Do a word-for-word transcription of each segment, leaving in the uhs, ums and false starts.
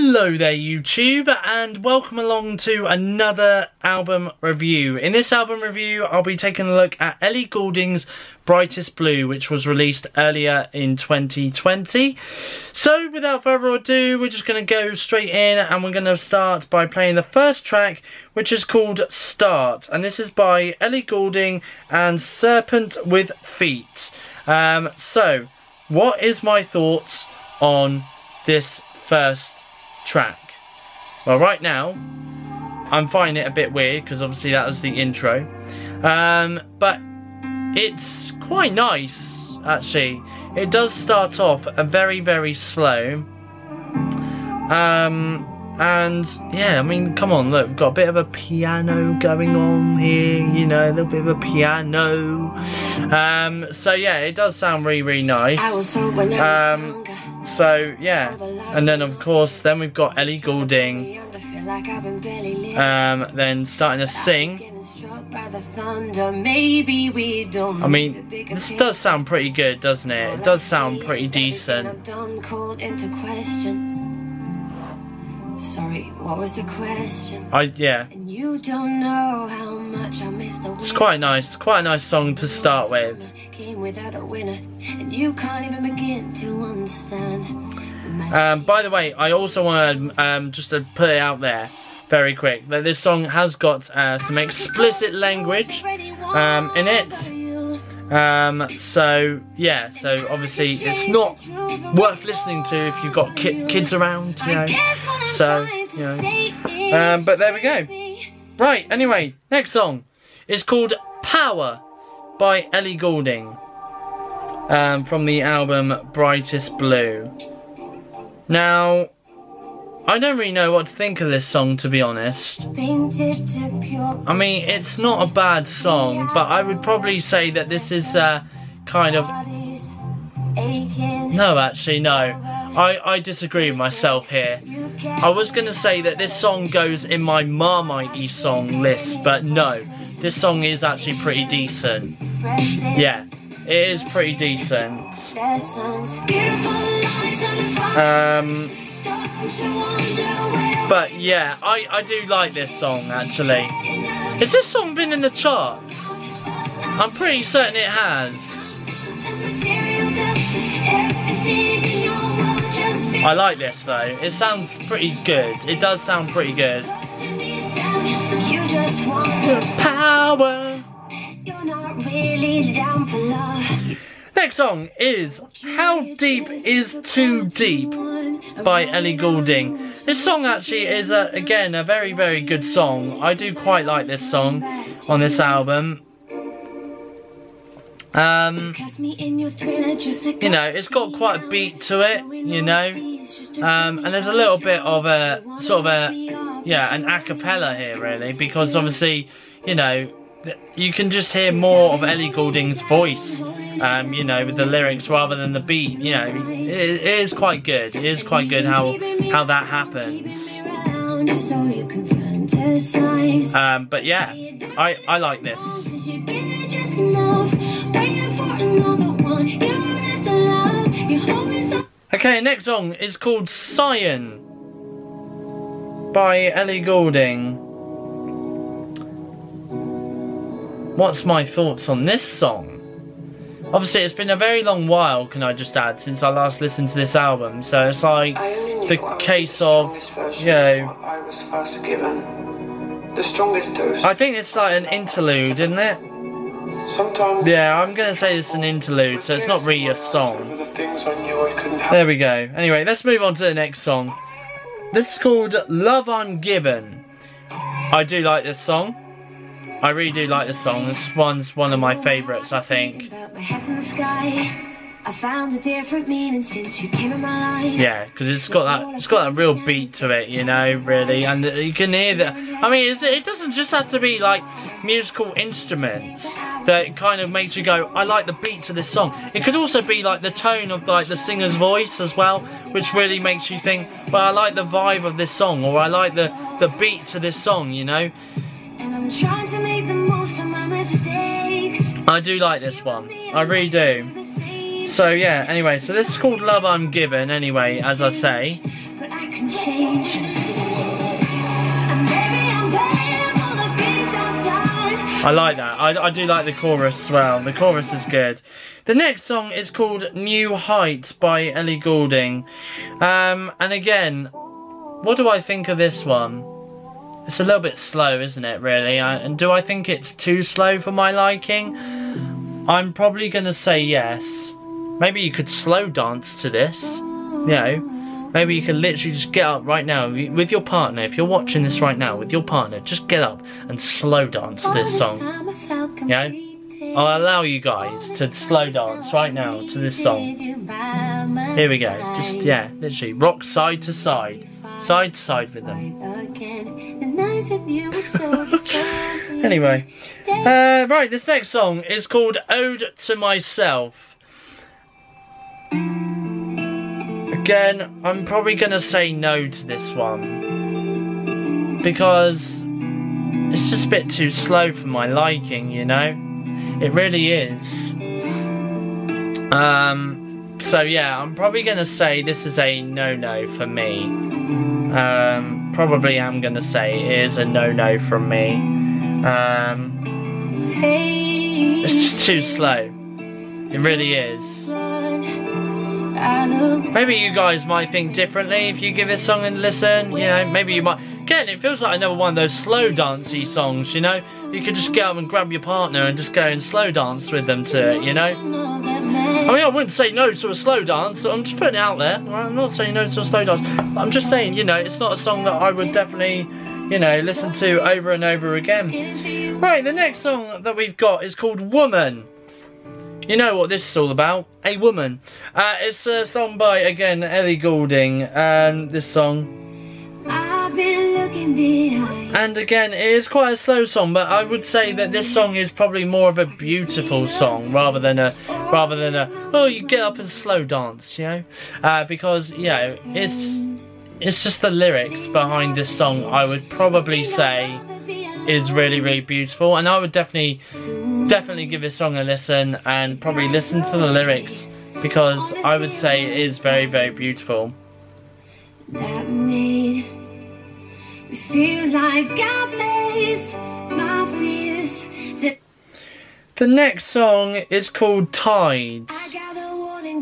Hello there YouTube, and welcome along to another album review. In this album review I'll be taking a look at Ellie Goulding's Brightest Blue, which was released earlier in twenty twenty. So without further ado, we're just going to go straight in, and we're going to start by playing the first track, which is called Start, and this is by Ellie Goulding and Serpent with Feet. Um, so what is my thoughts on this first track? Well, right now I'm finding it a bit weird because obviously that was the intro, um, but it's quite nice actually. It does start off a very very slow, um, and yeah, I mean, come on, look, we've got a bit of a piano going on here, you know, a little bit of a piano, um, so yeah, it does sound really really nice. um, So yeah, and then of course then we've got Ellie Goulding um, then starting to sing. I mean, this does sound pretty good, doesn't it? It does sound pretty decent. Sorry, what was the question? I yeah. And you don't know how much I miss the it's quite nice, quite a nice song to start with. Came without a winner, and you can't even begin to understand. Um, by the way, I also want to um, just to put it out there very quick that this song has got uh, some explicit language um, in it. Um, so yeah, so obviously it's not worth listening to if you've got ki kids around, you know. So, you know. Um, but there we go. Right, anyway, next song is called Power by Ellie Goulding, um, from the album Brightest Blue. Now, I don't really know what to think of this song, to be honest. I mean, it's not a bad song, but I would probably say that this is uh, kind of... No, actually, no. I, I disagree with myself here. I was going to say that this song goes in my Marmite-y song list, but no. This song is actually pretty decent. Yeah, it is pretty decent. Um... But yeah, I, I do like this song actually. Has this song been in the charts? I'm pretty certain it has. I like this though. It sounds pretty good. It does sound pretty good. Power. You're not really down for love. Next song is How Deep Is Too Deep by Ellie Goulding. This song actually is, a, again, a very, very good song. I do quite like this song on this album. Um, you know, it's got quite a beat to it, you know. Um, and there's a little bit of a, sort of a, yeah, an a cappella here, really. Because obviously, you know, you can just hear more of Ellie Goulding's voice. Um, you know, with the lyrics rather than the beat. You know, it, it is quite good. It is quite good how how that happens. Um, but yeah, I I like this. Okay, next song is called Cyan by Ellie Goulding. What's my thoughts on this song? Obviously, it's been a very long while, can I just add, since I last listened to this album. So it's like the case of, you know, I was first given the strongest dose. I think it's like an interlude, isn't it? Sometimes. Yeah, I'm gonna say it's an interlude, so it's not really a song. There we go. Anyway, let's move on to the next song. This is called Love Ungiven. I do like this song. I really do like this song. This one's one of my favourites, I think. Yeah, because it's got that, it's got that real beat to it, you know, really, and you can hear that. I mean, it's, it doesn't just have to be like musical instruments that kind of makes you go, I like the beat to this song. It could also be like the tone of like the singer's voice as well, which really makes you think, well, I like the vibe of this song, or I like the the beat to this song, you know. And I'm trying to make the most of my mistakes. I do like this one. I really do. So yeah, anyway, so this is called Love Ungiven anyway, as I say. can change. And maybe I'm paying for the things I've done. I like that. I, I do like the chorus as well. The chorus is good. The next song is called New Heights by Ellie Goulding. Um, and again, what do I think of this one? It's a little bit slow, isn't it, really? I, and do I think it's too slow for my liking? I'm probably going to say yes. Maybe you could slow dance to this. You know, maybe you can literally just get up right now with your partner. If you're watching this right now with your partner, just get up and slow dance to this song. You know? I'll allow you guys to slow dance right now to this song. Here we go. Just, yeah, literally rock side to side. Side to side with them. Anyway. Uh, right, this next song is called Ode to Myself. Again, I'm probably going to say no to this one. Because it's just a bit too slow for my liking, you know? It really is. Um, so yeah, I'm probably going to say this is a no-no for me. Um, probably am going to say it is a no-no from me. Um, it's just too slow. It really is. Maybe you guys might think differently if you give this song a listen. You know, maybe you might. Again, it feels like another one of those slow dancey songs, you know? You could just get up and grab your partner and just go and slow dance with them to it, you know? I mean, I wouldn't say no to a slow dance. I'm just putting it out there. I'm not saying no to a slow dance. But I'm just saying, you know, it's not a song that I would definitely, you know, listen to over and over again. Right, the next song that we've got is called Woman. You know what this is all about. A woman. Uh, it's a song by, again, Ellie Goulding. Um, this song. I've been looking behind. And again, it is quite a slow song, but I would say that this song is probably more of a beautiful song rather than a rather than a oh, you get up and slow dance, you know, uh, because you know it's it's just the lyrics behind this song. I would probably say is really really beautiful, and I would definitely definitely give this song a listen and probably listen to the lyrics because I would say it is very very beautiful. That made me feel like I faced my fears. The next song is called Tides. I got a warning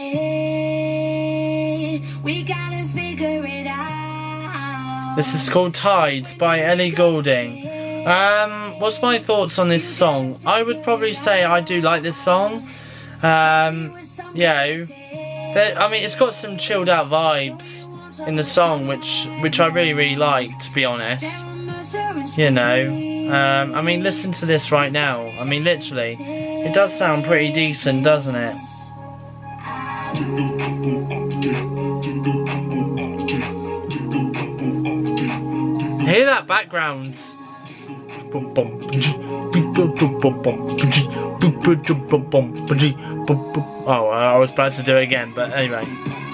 today. We gotta figure it out. This is called Tides by Ellie Goulding. Um, what's my thoughts on this song? I would probably say I do like this song. Um, you know, I mean, it's got some chilled out vibes in the song, which which I really really like, to be honest. You know, um, I mean, listen to this right now. I mean, literally, it does sound pretty decent, doesn't it? Hear that background? Oh, I was about to do it again, but anyway.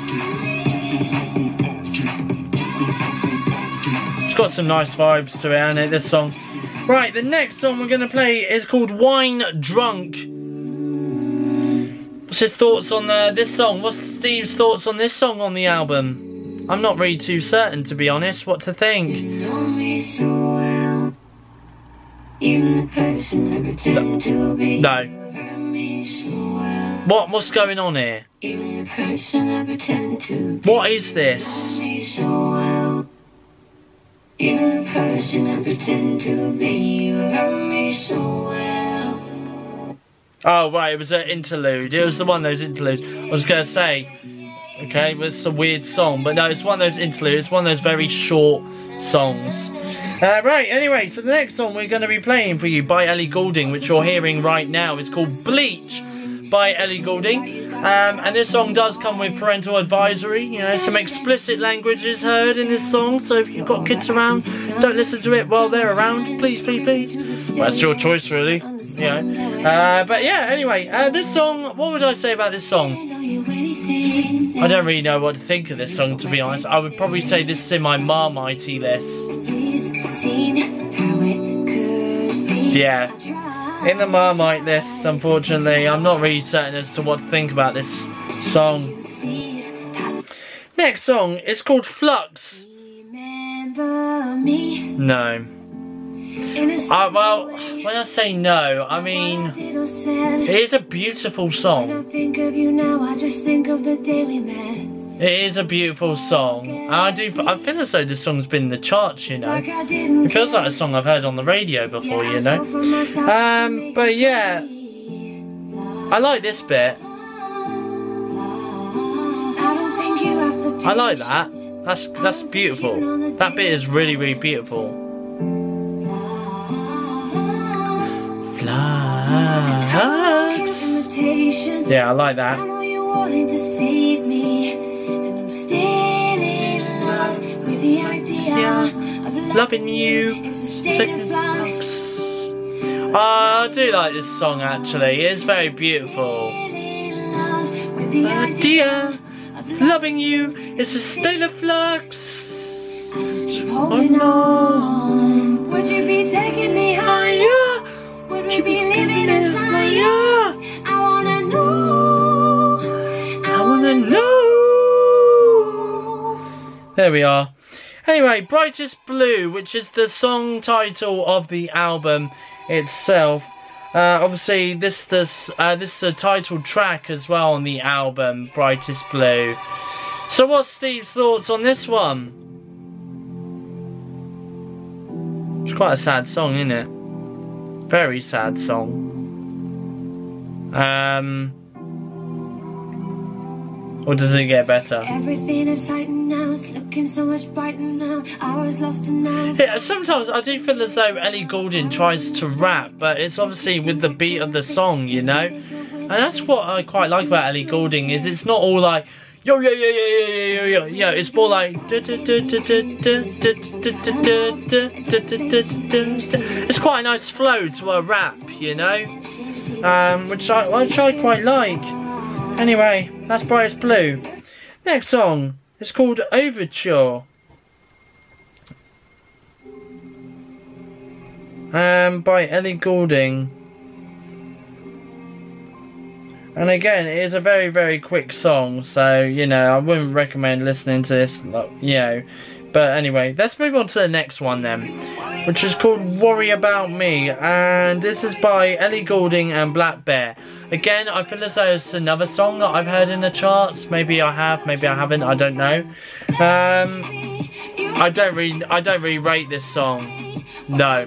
It's got some nice vibes to it, hasn't it, this song? Right, the next song we're going to play is called Wine Drunk. What's his thoughts on the, this song? What's Steve's thoughts on this song on the album? I'm not really too certain, to be honest, what to think. You know me so well. Even the person I pretend to be. No. What? What's going on here? Even the person I pretend to be. What is this? Even the person I pretend to be, you hurt me so well. Oh right, it was an interlude. It was the one of those interludes. I was gonna say, okay, well, it's a weird song, but no, it's one of those interludes. It's one of those very short songs. Uh, right, anyway, so the next song we're going to be playing for you by Ellie Goulding, which you're hearing right now, is called Bleach by Ellie Goulding. Um, and this song does come with parental advisory. You know, some explicit language is heard in this song, so if you've got kids around, don't listen to it while they're around. Please, please, please. Well, that's your choice, really. You know. Uh, but yeah, anyway, uh, this song, what would I say about this song? I don't really know what to think of this song, to be honest. I would probably say this is in my Marmitey list. Yeah. In the Marmite list, unfortunately. I'm not really certain as to what to think about this song. Next song is called Flux. Remember me. No. Uh, well, when I say no, I mean it is a beautiful song. When I think of you now, I just think of the day we met. It is a beautiful song. And I do. I feel as though this song's been in the charts. You know, it feels like a song I've heard on the radio before. You know. Um, but yeah, I like this bit. I like that. That's that's beautiful. That bit is really really beautiful. Flux. Yeah, I like that. Yeah, loving you. Oh, I do like this song actually. It's very beautiful. The idea of loving you is a state of flux. I just keep holding on. Would you be taking me higher? Would we be living as liars? I wanna know. I wanna know. There we are. Anyway, Brightest Blue, which is the song title of the album itself. Uh, obviously, this this uh, this is a title track as well on the album, Brightest Blue. So, what's Steve's thoughts on this one? It's quite a sad song, isn't it? Very sad song. Um. Or does it get better? Everything is heightened now, it's looking so much brighter now. I was lost and now. Yeah, sometimes I do feel as though Ellie Goulding tries to rap, but it's obviously with the beat of the song, you know? And that's what I quite like about Ellie Goulding, is it's not all like yo yo yo yo yo yo yo yo yo, it's more like it's quite a nice flow to a rap, you know? Um, which I which I quite like. Anyway, that's Brightest Blue. Next song is called Overture. Um, by Ellie Goulding. And again, it is a very, very quick song, so, you know, I wouldn't recommend listening to this, you know. But anyway, let's move on to the next one then, which is called Worry About Me, and this is by Ellie Goulding and Black Bear. Again, I feel as though it's another song that I've heard in the charts. Maybe I have, maybe I haven't, I don't know. Um, I don't really, I don't really rate this song. No.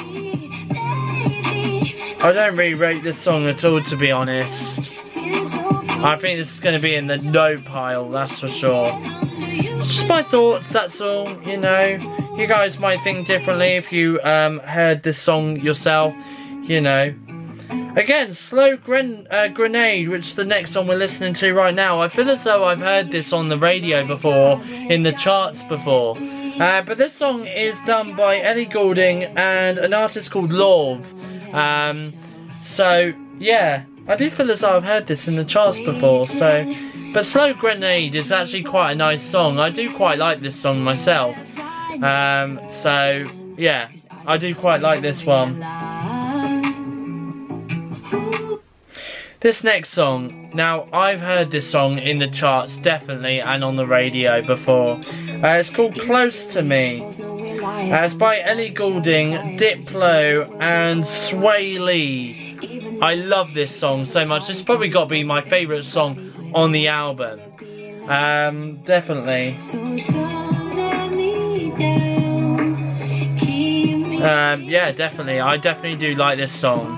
I don't really rate this song at all, to be honest. I think this is going to be in the no pile, that's for sure. Just my thoughts, that's all, you know. You guys might think differently if you um, heard this song yourself, you know. Again, Slow Gren uh, Grenade, which is the next song we're listening to right now. I feel as though I've heard this on the radio before, in the charts before. Uh, but this song is done by Ellie Goulding and an artist called Love. Um, so, yeah, I do feel as though I've heard this in the charts before, so... But Slow Grenade is actually quite a nice song. I do quite like this song myself. Um, so, yeah, I do quite like this one. This next song, now I've heard this song in the charts definitely and on the radio before. Uh, it's called Close to Me. Uh, it's by Ellie Goulding, Diplo and Sway Lee. I love this song so much. This has probably got to be my favourite song on the album. Um, definitely. Um, yeah, definitely. I definitely do like this song.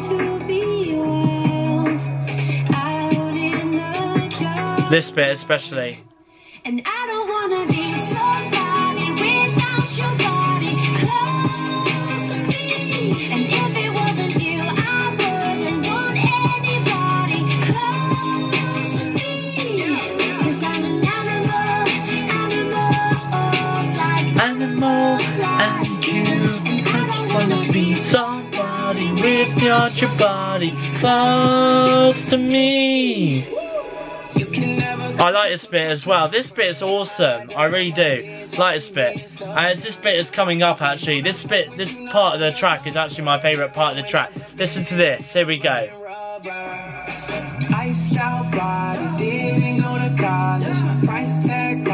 This bit especially. And I don't wanna be somebody without your body close to me. And if it wasn't you, I wouldn't want anybody close to me. Cause I'm an animal, animal, like animal, and you. And I don't wanna be somebody without your body close to me. I like this bit as well. This bit is awesome. I really do. Like this bit. And as this bit is coming up actually, this bit, this part of the track is actually my favourite part of the track. Listen to this. Here we go. Iced out body, didn't go to college. Price tag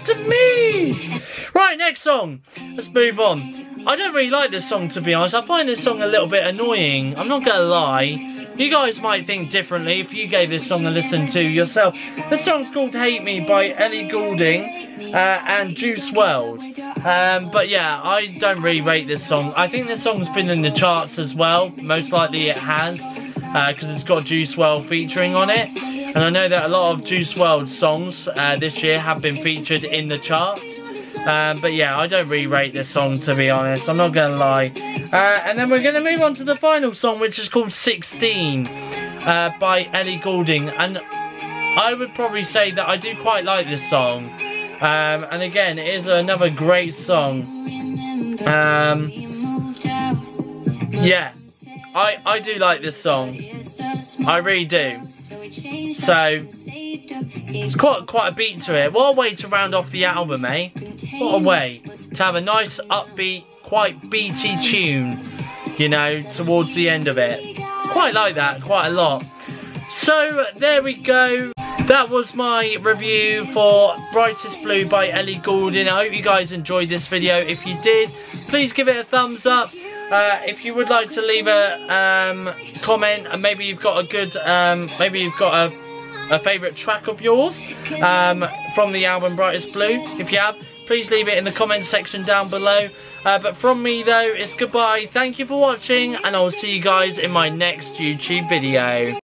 next to me. Right, next song. Let's move on. I don't really like this song, to be honest. I find this song a little bit annoying. I'm not gonna lie. You guys might think differently if you gave this song a listen to yourself. This song's called Hate Me by Ellie Goulding uh, and Juice world. Um, but yeah, I don't really rate this song. I think this song's been in the charts as well. Most likely it has, because uh, it's got Juice world featuring on it. And I know that a lot of Juice world songs uh, this year have been featured in the charts. Um, but yeah, I don't really rate this song, to be honest. I'm not going to lie. Uh, and then we're going to move on to the final song, which is called sixteen uh, by Ellie Goulding. And I would probably say that I do quite like this song. Um, and again, it is another great song. Um, yeah, I, I do like this song. I really do. So, it's quite, quite a beat to it. What a way to round off the album, eh? What a way to have a nice upbeat, quite beaty tune, you know, towards the end of it. Quite like that, quite a lot. So, there we go. That was my review for Brightest Blue by Ellie Goulding. I hope you guys enjoyed this video. If you did, please give it a thumbs up. Uh, if you would like to leave a um, comment, and maybe you've got a good, um, maybe you've got a, a favourite track of yours um, from the album Brightest Blue. If you have, please leave it in the comment section down below. Uh, but from me though, it's goodbye. Thank you for watching, and I'll see you guys in my next YouTube video.